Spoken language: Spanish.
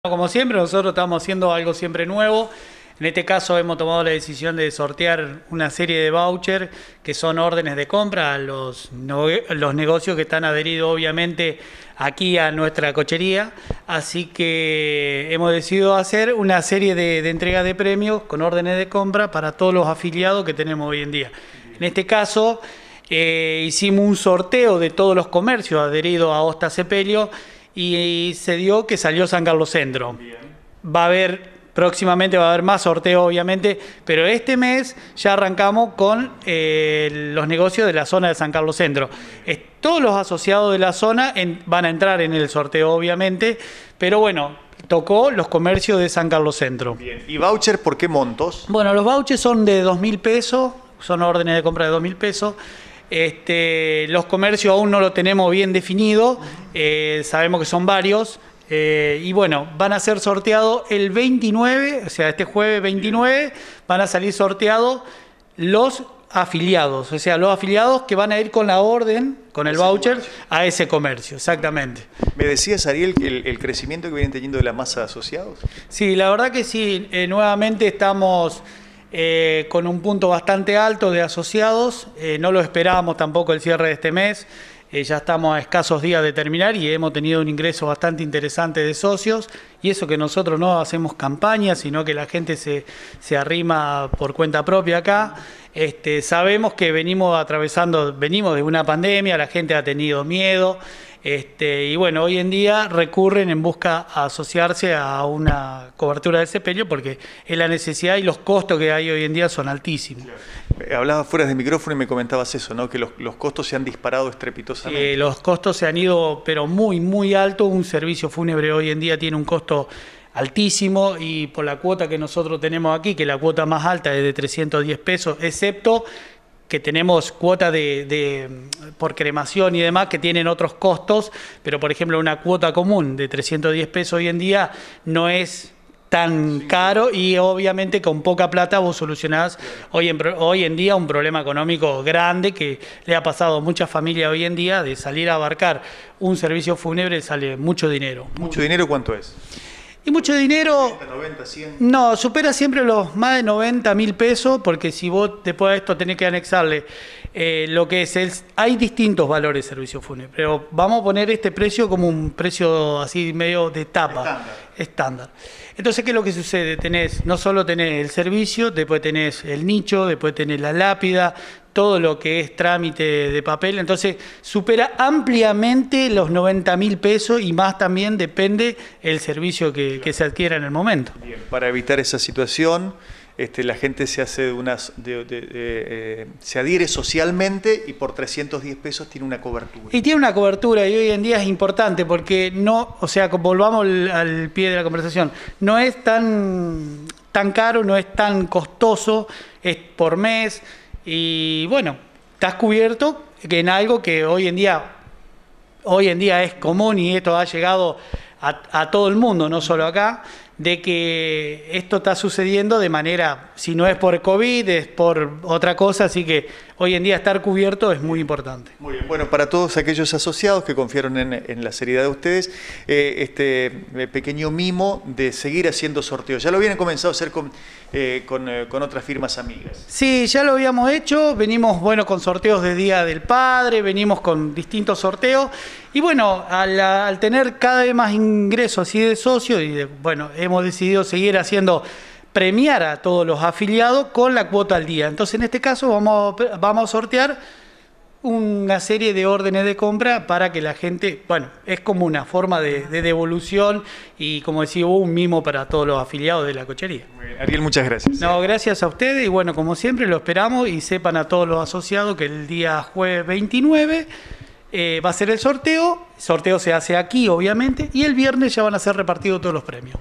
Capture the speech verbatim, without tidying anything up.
Como siempre, nosotros estamos haciendo algo siempre nuevo. En este caso hemos tomado la decisión de sortear una serie de vouchers que son órdenes de compra a los, no, los negocios que están adheridos obviamente aquí a nuestra cochería. Así que hemos decidido hacer una serie de, de entregas de premios con órdenes de compra para todos los afiliados que tenemos hoy en día. En este caso eh, hicimos un sorteo de todos los comercios adheridos a Hosta Sepelio y se dio que salió San Carlos Centro. Bien. Va a haber, próximamente va a haber más sorteos obviamente, pero este mes ya arrancamos con eh, los negocios de la zona de San Carlos Centro. Es, todos los asociados de la zona en, van a entrar en el sorteo obviamente, pero bueno, tocó los comercios de San Carlos Centro. Bien. ¿Y voucher por qué montos? Bueno, los vouchers son de dos mil pesos, son órdenes de compra de dos mil pesos. Este, los comercios aún no lo tenemos bien definido, eh, sabemos que son varios, eh, y bueno, van a ser sorteados el veintinueve, o sea, este jueves veintinueve, van a salir sorteados los afiliados, o sea, los afiliados que van a ir con la orden, con el voucher, a ese comercio, exactamente. ¿Me decías, Ariel, el, el crecimiento que vienen teniendo de la masa de asociados? Sí, la verdad que sí, eh, nuevamente estamos... Eh, con un punto bastante alto de asociados, eh, no lo esperábamos tampoco el cierre de este mes, eh, ya estamos a escasos días de terminar y hemos tenido un ingreso bastante interesante de socios, y eso que nosotros no hacemos campaña, sino que la gente se, se arrima por cuenta propia acá. Este, sabemos que venimos atravesando, venimos de una pandemia, la gente ha tenido miedo, este, y bueno, hoy en día recurren en busca de asociarse a una cobertura del sepelio porque es la necesidad y los costos que hay hoy en día son altísimos. Hablabas fuera de micrófono y me comentabas eso, ¿no? Que los, los costos se han disparado estrepitosamente. Eh, los costos se han ido, pero muy, muy alto. Un servicio fúnebre hoy en día tiene un costo altísimo y por la cuota que nosotros tenemos aquí, que la cuota más alta es de trescientos diez pesos, excepto que tenemos cuota de, de por cremación y demás que tienen otros costos, pero por ejemplo una cuota común de trescientos diez pesos hoy en día no es tan caro y obviamente con poca plata vos solucionás hoy en, hoy en día un problema económico grande que le ha pasado a muchas familias hoy en día de salir a abarcar un servicio fúnebre sale mucho dinero. ¿Mucho dinero cuánto es? Y mucho dinero, setenta, noventa, cien. No, supera siempre los más de noventa mil pesos, porque si vos después de esto tenés que anexarle eh, lo que es el... Hay distintos valores de servicio fúnebre, pero vamos a poner este precio como un precio así medio de tapa, estándar. estándar. Entonces, ¿qué es lo que sucede? Tenés, no solo tenés el servicio, después tenés el nicho, después tenés la lápida, todo lo que es trámite de papel, entonces supera ampliamente los noventa mil pesos y más también depende el servicio que, claro. que se adquiera en el momento. Bien, para evitar esa situación, este, la gente se hace de unas, de, de, de, eh, se adhiere socialmente y por trescientos diez pesos tiene una cobertura. Y tiene una cobertura y hoy en día es importante porque no, o sea, volvamos al, al pie de la conversación, no es tan, tan caro, no es tan costoso, es por mes. Y bueno, estás cubierto en algo que hoy en día, hoy en día es común y esto ha llegado a, a todo el mundo, no solo acá, de que esto está sucediendo de manera, si no es por COVID, es por otra cosa, así que hoy en día estar cubierto es muy importante. Muy bien, bueno, para todos aquellos asociados que confiaron en, en la seriedad de ustedes, eh, este pequeño mimo de seguir haciendo sorteos. Ya lo habían comenzado a hacer con, eh, con, eh, con otras firmas amigas. Sí, ya lo habíamos hecho, venimos bueno con sorteos de Día del Padre, venimos con distintos sorteos, y bueno, al, al tener cada vez más ingresos así de socios, y de, bueno, hemos decidido seguir haciendo, premiar a todos los afiliados con la cuota al día. Entonces, en este caso, vamos, vamos a sortear una serie de órdenes de compra para que la gente, bueno, es como una forma de, de devolución y, como decía, un mimo para todos los afiliados de la cochería. Muy bien. Ariel, muchas gracias. No, gracias a ustedes y bueno, como siempre, lo esperamos y sepan a todos los asociados que el día jueves veintinueve eh, va a ser el sorteo. El sorteo se hace aquí, obviamente, y el viernes ya van a ser repartidos todos los premios.